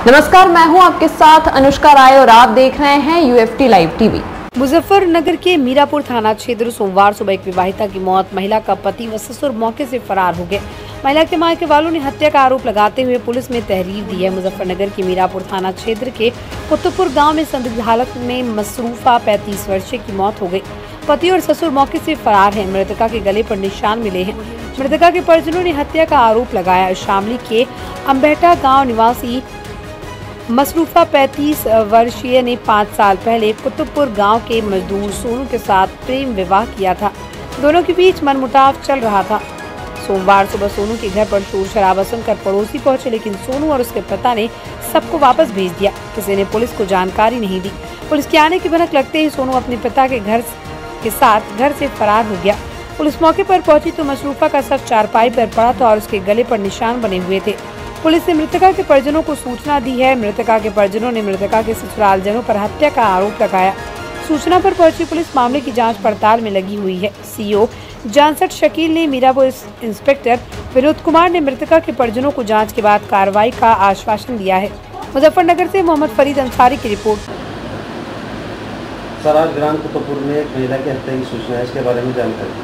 नमस्कार, मैं हूं आपके साथ अनुष्का राय और आप देख रहे हैं यूएफटी लाइव टीवी। मुजफ्फरनगर के मीरापुर थाना क्षेत्र सोमवार सुबह एक विवाहिता की मौत, महिला का पति व ससुर मौके से फरार हो गए। महिला के मायके वालों ने हत्या का आरोप लगाते हुए पुलिस में तहरीर दी है। मुजफ्फरनगर के मीरापुर थाना क्षेत्र के कुतुबपुर गांव में संदिग्ध हालत में मसरूफा 35 वर्षीय की मौत हो गई। पति और ससुर मौके से फरार हैं। मृतका के गले पर निशान मिले हैं। मृतका के परिजनों ने हत्या का आरोप लगाया। शामली के अम्बेटा गाँव निवासी मसरूफा 35 वर्षीय ने 5 साल पहले कुतुबपुर गांव के मजदूर सोनू के साथ प्रेम विवाह किया था। दोनों के बीच मनमुटाव चल रहा था। सोमवार सुबह सोनू के घर पर शोर शराबा सुनकर पड़ोसी पहुंचे, लेकिन सोनू और उसके पिता ने सबको वापस भेज दिया। किसी ने पुलिस को जानकारी नहीं दी। पुलिस के आने की भनक लगते ही सोनू अपने पिता के घर के साथ घर से फरार हो गया। पुलिस मौके पर पहुंची तो मसरूफा का शव चारपाई पर पड़ा था और उसके गले पर निशान बने हुए थे। पुलिस ने मृतका के परिजनों को सूचना दी है। मृतका के परिजनों ने मृतका के ससुरालजनों पर हत्या का आरोप लगाया। सूचना पर पहुंची पुलिस मामले की जांच पड़ताल में लगी हुई है। सीओ जानसठ शकील ने मीरापुर इंस्पेक्टर विनोद कुमार ने मृतका के परिजनों को जांच के बाद कार्रवाई का आश्वासन दिया है। मुजफ्फरनगर से मोहम्मद फरीद अंसारी की रिपोर्ट। सर, आज ग्राम कुतुबपुर में एक महिला की हत्या की सूचना है, इसके बारे में जानकारी।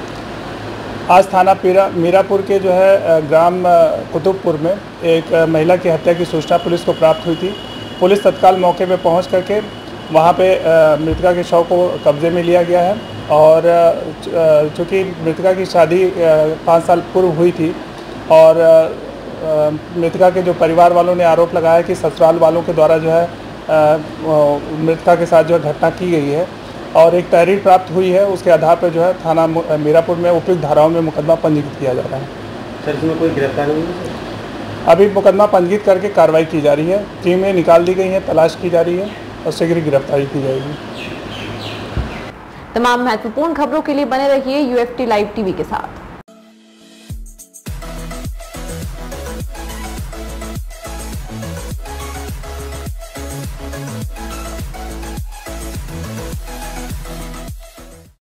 आज थाना मीरापुर के जो है ग्राम कुतुबपुर में एक महिला की हत्या की सूचना पुलिस को प्राप्त हुई थी। पुलिस तत्काल मौके पे पहुंच करके वहां पे मृतका के शव को कब्जे में लिया गया है और चूँकि मृतका की शादी 5 साल पूर्व हुई थी और मृतका के जो परिवार वालों ने आरोप लगाया कि ससुराल वालों के द्वारा जो है मृतका के साथ जो है घटना की गई है और एक तहरीर प्राप्त हुई है। उसके आधार पर जो है थाना मीरापुर में उपयुक्त धाराओं में मुकदमा पंजीकृत किया जा रहा है। सर, इसमें कोई गिरफ्तारी नहीं है? अभी मुकदमा पंजीकृत करके कार्रवाई की जा रही है। टीमें निकाल दी गई हैं, तलाश की जा रही है और शीघ्र गिरफ्तारी की जाएगी। तमाम महत्वपूर्ण खबरों के लिए बने रहिए यूएफटी लाइव टीवी के साथ।